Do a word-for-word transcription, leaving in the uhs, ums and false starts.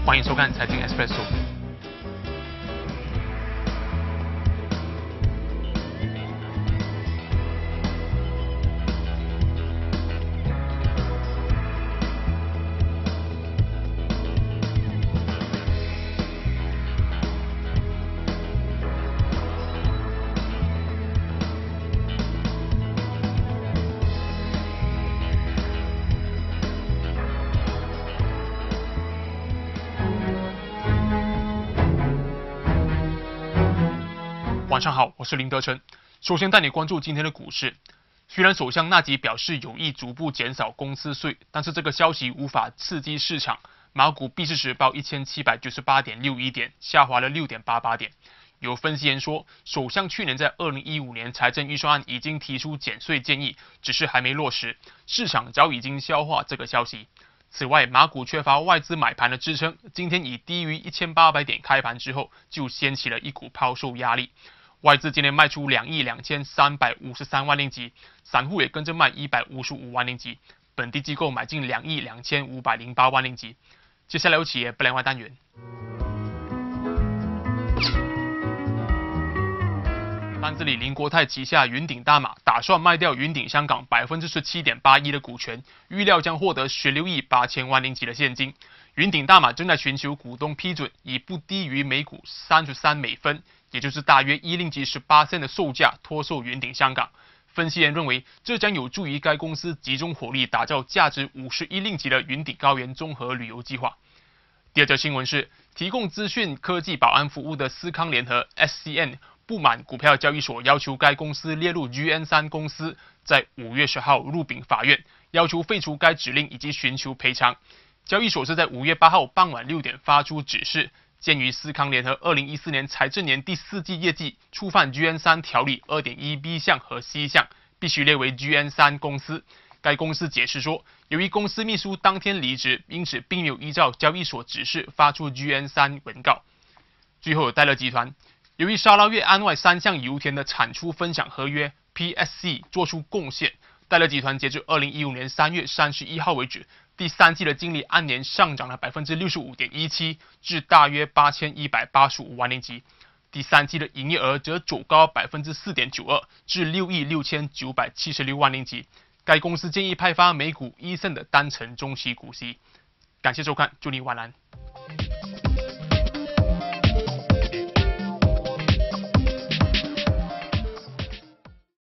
欢迎收看财经 Espresso。晚上好，我是林德成。首先带你关注今天的股市。虽然首相纳吉表示有意逐步减少公司税，但是这个消息无法刺激市场。马股闭市时报一千七百九十八点六一点，下滑了六点八八点。有分析员说，首相去年在二零一五年财政预算案已经提出减税建议，只是还没落实，市场早已经消化这个消息。此外，马股缺乏外资买盘的支撑，今天以低于一千八百点开盘之后，就掀起了一股抛售压力。外资今天卖出两亿两千三百五十三万令吉，散户也跟着卖一百五十五万令吉，本地机构买进两亿两千五百零八万令吉。接下来有企业不良外单元。单子里，林国泰旗下云顶大马打算卖掉云顶香港百分之十七点八一的股权，预料将获得十六亿八千万令吉的现金。云顶大马正在寻求股东批准，以不低于每股三十三美分，也就是大约一令吉十八仙的售价脱售云顶香港。分析员认为，这将有助于该公司集中火力打造价值五十一令吉的云顶高原综合旅游计划。第二则新闻是，提供资讯科技保安服务的思康联合 S C N 不满股票交易所要求该公司列入 G N 三 公司，在五月十号入禀法院，要求废除该指令以及寻求赔偿。交易所是在五月八号傍晚六点发出指示，鉴于思康联合二零一四年财政年第四季业绩触犯 G N 三 条例 二点一 B 项和 C 项，必须列为 G N 三 公司。该公司解释说，由于公司秘书当天离职，因此并没有依照交易所指示发出 G N 三 文告。最后有戴乐集团，由于沙捞越安外三项油田的产出分享合约 P S C 做出贡献，戴乐集团截至二零一五年三月三十一号为止，第三季的净利按年上涨了 百分之六十五点一七， 至大约八千一百八十五万令吉。第三季的营业额则走高 百分之四点九二， 至六亿六千九百七十六万令吉。该公司建议派发每股一仙的单程中期股息。感谢收看，祝你晚安。